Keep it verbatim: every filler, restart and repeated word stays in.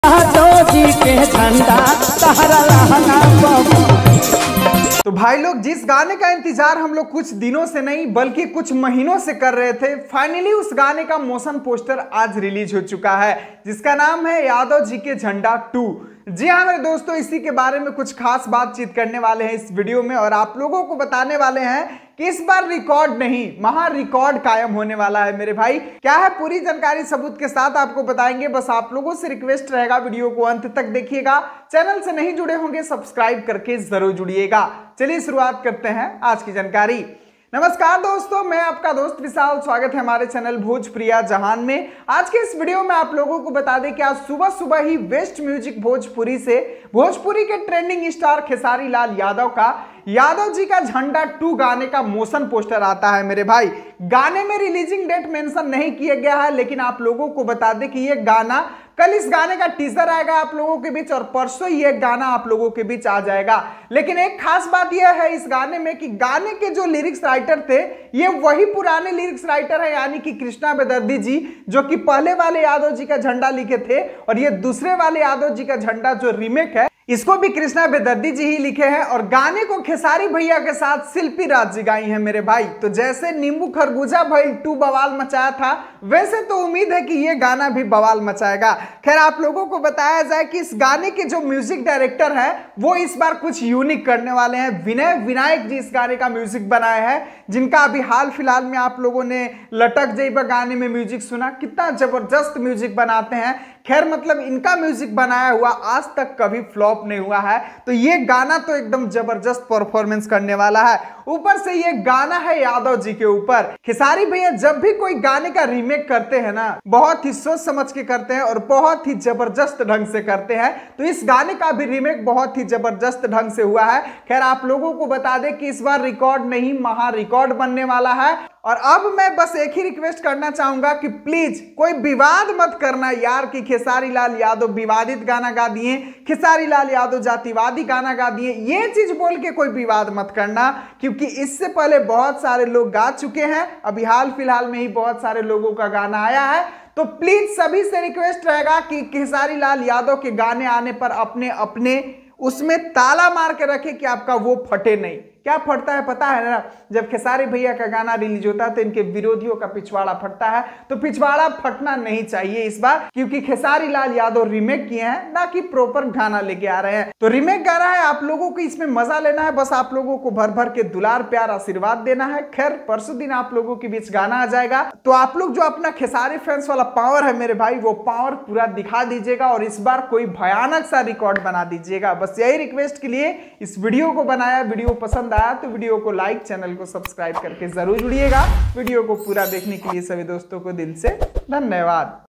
जी के झंडा तो भाई लोग, जिस गाने का इंतजार हम लोग कुछ दिनों से नहीं बल्कि कुछ महीनों से कर रहे थे, फाइनली उस गाने का मोशन पोस्टर आज रिलीज हो चुका है, जिसका नाम है यादव जी के झंडा टू। जी हाँ मेरे दोस्तों, इसी के बारे में कुछ खास बातचीत करने वाले हैं इस वीडियो में और आप लोगों को बताने वाले हैं कि इस बार रिकॉर्ड नहीं, महा रिकॉर्ड कायम होने वाला है मेरे भाई। क्या है पूरी जानकारी सबूत के साथ आपको बताएंगे। बस आप लोगों से रिक्वेस्ट रहेगा, वीडियो को अंत तक देखिएगा। चैनल से नहीं जुड़े होंगे सब्सक्राइब करके जरूर जुड़िएगा। चलिए शुरुआत करते हैं आज की जानकारी। नमस्कार दोस्तों, मैं आपका दोस्त विशाल, स्वागत है हमारे चैनल भोजप्रिया जहान में। आज के इस वीडियो में आप लोगों को बता दें कि आज सुबह सुबह ही वेस्ट म्यूजिक भोजपुरी से भोजपुरी के ट्रेंडिंग स्टार खेसारी लाल यादव का यादव जी का झंडा टू गाने का मोशन पोस्टर आता है मेरे भाई। गाने में रिलीजिंग डेट मेंशन नहीं किया गया है, लेकिन आप लोगों को बता दें कि ये गाना कल इस गाने का टीजर आएगा आप लोगों के बीच और परसों ये गाना आप लोगों के बीच आ जाएगा। लेकिन एक खास बात यह है इस गाने में कि गाने के जो लिरिक्स राइटर थे ये वही पुराने लिरिक्स राइटर है, यानी कि कृष्णा बेदर्दी जी, जो कि पहले वाले यादव जी का झंडा लिखे थे, और ये दूसरे वाले यादव जी का झंडा जो रीमेक है इसको भी कृष्णा बेदर्दी जी ही लिखे हैं। और गाने को खेसारी भैया के साथ शिल्पी राज जी गाई है मेरे भाई। तो जैसे नींबू खरबूजा भाई टू बवाल मचाया था, वैसे तो उम्मीद है कि ये गाना भी बवाल मचाएगा। खैर आप लोगों को बताया जाए कि इस गाने के जो म्यूजिक डायरेक्टर है वो इस बार कुछ यूनिक करने वाले हैं। विनय विनायक जी इस गाने का म्यूजिक बनाए हैं, जिनका अभी हाल फिलहाल में आप लोगों ने लटक जाइबा गाने में म्यूजिक सुना, कितना जबरदस्त म्यूजिक बनाते हैं। खैर मतलब इनका म्यूजिक बनाया हुआ आज तक कभी फ्लॉप नहीं हुआ है, तो ये गाना तो एकदम जबरदस्त परफॉर्मेंस करने वाला है। ऊपर से ये गाना है यादव जी के ऊपर। खेसारी भैया जब भी कोई गाने का रीमेक करते हैं ना, बहुत ही सोच समझ के करते हैं और बहुत ही जबरदस्त ढंग से करते हैं। तो इस गाने का भी रीमेक बहुत ही जबरदस्त ढंग से हुआ है। खैर आप लोगों को बता दें कि इस बार रिकॉर्ड नहीं, महा रिकॉर्ड बनने वाला है। और अब मैं बस एक ही रिक्वेस्ट करना चाहूंगा कि प्लीज कोई विवाद मत करना यार कि खेसारी लाल यादव विवादित गाना गा दिए, खेसारी लाल यादव जातिवादी गाना गा दिए, ये चीज बोल के कोई विवाद मत करना, क्योंकि इससे पहले बहुत सारे लोग गा चुके हैं। अभी हाल फिलहाल में ही बहुत सारे लोगों का गाना आया है। तो प्लीज सभी से रिक्वेस्ट रहेगा कि खेसारी लाल यादव के गाने आने पर अपने अपने उसमें ताला मार के रखे कि आपका वो फटे नहीं। क्या फटता है पता है ना, जब खेसारी भैया का गाना रिलीज होता है तो इनके विरोधियों का पिछवाड़ा फटता है। तो पिछवाड़ा फटना नहीं चाहिए इस बार, क्योंकि खेसारी लाल यादव रीमेक किए हैं, ना कि प्रॉपर गाना लेके आ रहे हैं। तो रीमेक गाना है, आप लोगों को इसमें मजा लेना है, बस आप लोगों को भर भर के दुलार प्यार आशीर्वाद देना है। खैर परसों दिन आप लोगों के बीच गाना आ जाएगा, तो आप लोग जो अपना खेसारी फैंस वाला पावर है मेरे भाई, वो पावर पूरा दिखा दीजिएगा और इस बार कोई भयानक सा रिकॉर्ड बना दीजिएगा। बस यही रिक्वेस्ट के लिए इस वीडियो को बनाया। वीडियो पसंद आया तो वीडियो को लाइक, चैनल को सब्सक्राइब करके जरूर जुड़िएगा। वीडियो को पूरा देखने के लिए सभी दोस्तों को दिल से धन्यवाद।